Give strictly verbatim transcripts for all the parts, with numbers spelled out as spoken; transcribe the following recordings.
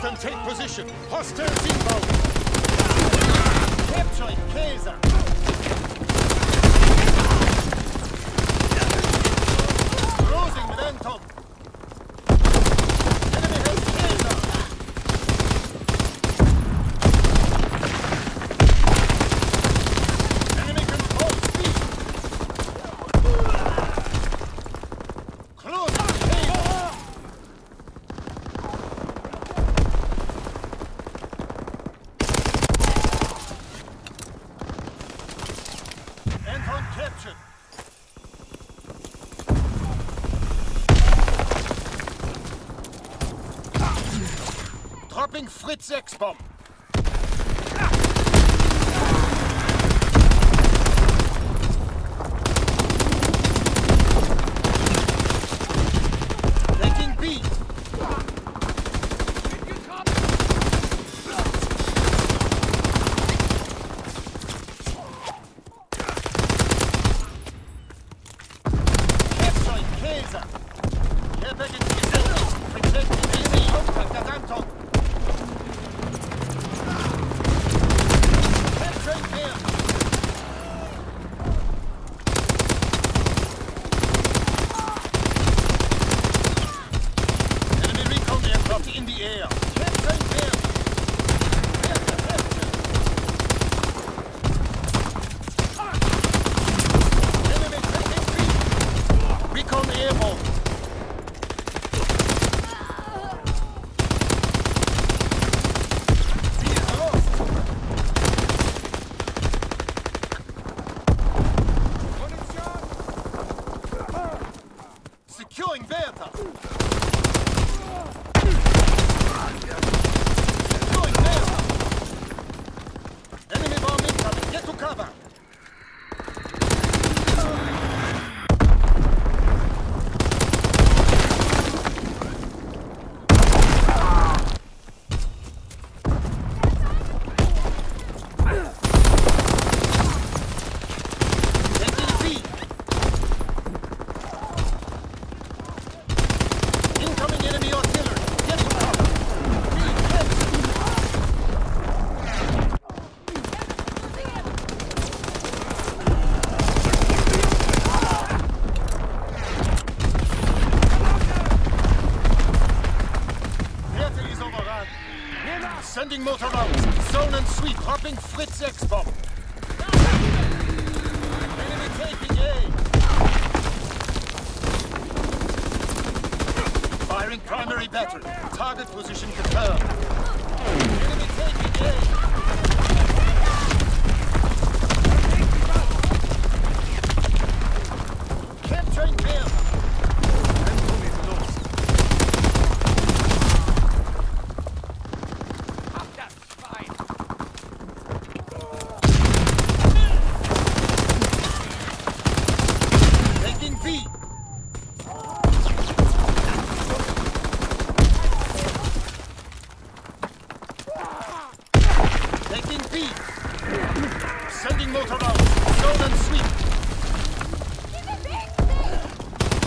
can take position. Hostiles inbound. Capturing Kaiser. Closing with Anton. Enemy has Kaiser. Enemy control speed. Closing Kaiser. Anton captured. Dropping Fritz X-bomb. Taking B. Capturing Kaiser. Care package is ready. Protecting enemy contact at Anton. Capturing him. Enemy recon aircraft in the air. Capturing him. Capture, capture. Enemy taking B. Recon airborne. B is lost. Securing Werther. Securing Werther. Enemy bomb incoming. Get to cover. Taking B. Incoming enemy artillery. Get to cover. B captured. Werther is overrun. Sending motor rounds. Zone and sweep. Dropping Fritz X-bomb. Enemy taking A. Firing primary battery. Target position confirmed. Enemy taking A. Capturing him. Anton is lost. Taking B. Taking B. Sending motor rounds. Zone and sweep.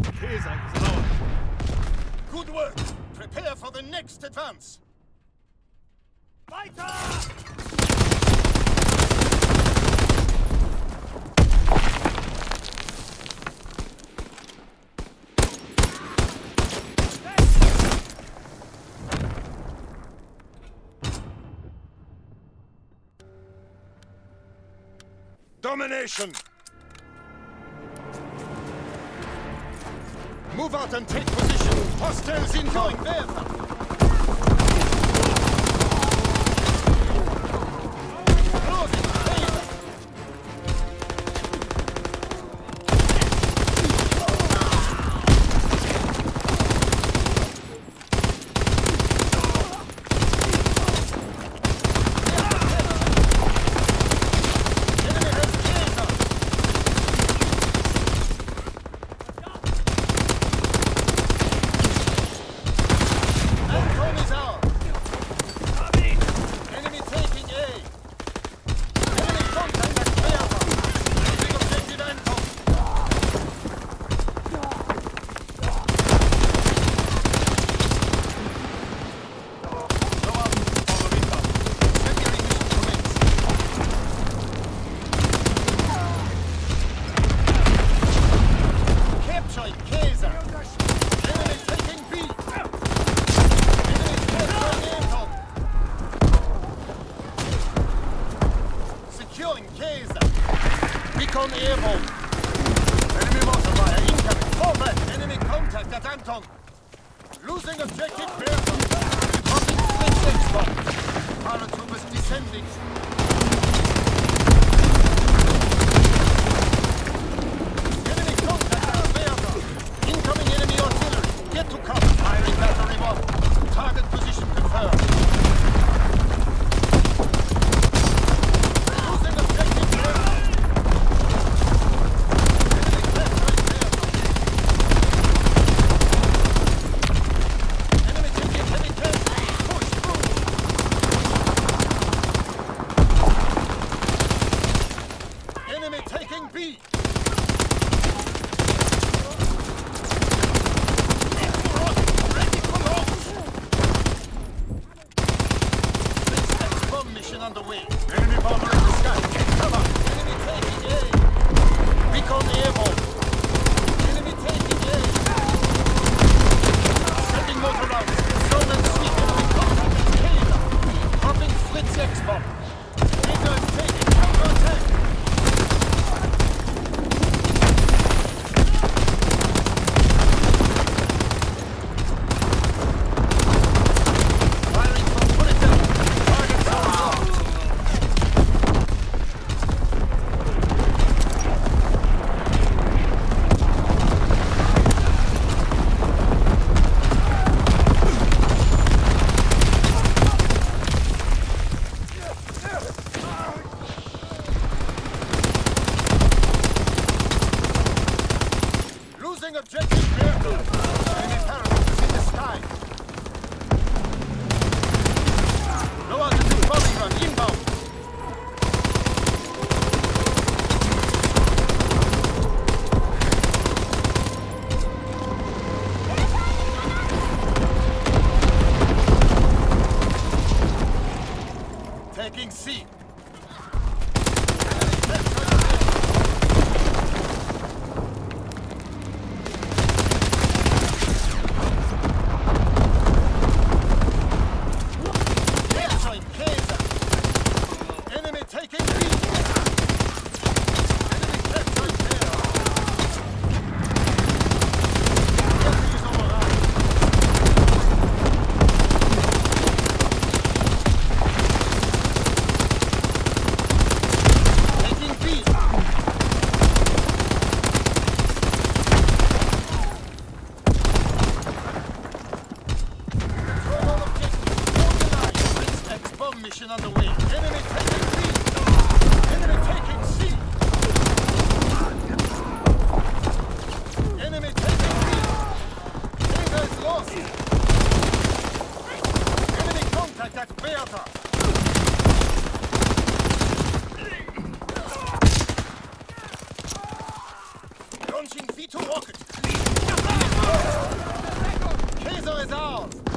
Käser is ours. Good work. Prepare for the next advance. Weiter! Domination! Move out and take position! Hostiles incoming! There! Closing! Laser! Recon airborne. Enemy mortar fire incoming. Fall back. Enemy contact at Anton. Losing objective Bertha. Dropping French export. Paratroopers descending. Enemy contact at Bertha. Incoming enemy artillery. Get to cover. Firing battery one. Target position confirmed. Losing objective Bertha. Taking B! Ready for launch! Six bomb mission underway. Enemy bomber in the sky. Cover! Enemy taking A! Recon airborne! Enemy taking A! Sending motor rounds. Zone and sweep. Enemy contact. Taylor! Dropping Fritz X-bomb. Taylor is taking counter-attack. Objective Bertha. Enemy paratroopers in the sky. Low altitude bombing run inbound. Taking C. is ours!